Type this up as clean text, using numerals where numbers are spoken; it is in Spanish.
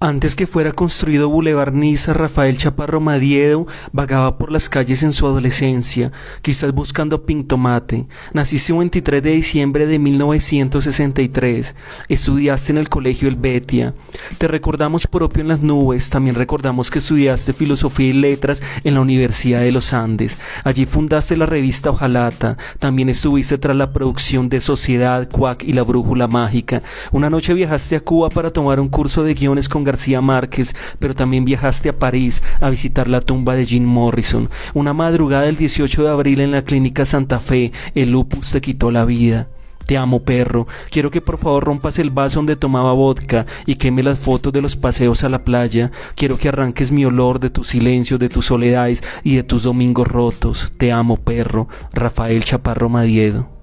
Antes que fuera construido Boulevard Niza, Rafael Chaparro Madiedo vagaba por las calles en su adolescencia, quizás buscando Pinto Mate. Naciste un 23 de diciembre de 1963. Estudiaste en el Colegio Helvetia. Te recordamos por Opio en las Nubes. También recordamos que estudiaste Filosofía y Letras en la Universidad de los Andes. Allí fundaste la revista Ojalata. También estuviste tras la producción de Sociedad, Cuac y La Brújula Mágica. Una noche viajaste a Cuba para tomar un curso de guiones con García Márquez, pero también viajaste a París a visitar la tumba de Jim Morrison. Una madrugada del 18 de abril en la clínica Santa Fe, el lupus te quitó la vida. Te amo, perro. Quiero que por favor rompas el vaso donde tomaba vodka y queme las fotos de los paseos a la playa. Quiero que arranques mi olor de tus silencios, de tus soledades y de tus domingos rotos. Te amo, perro. Rafael Chaparro Madiedo.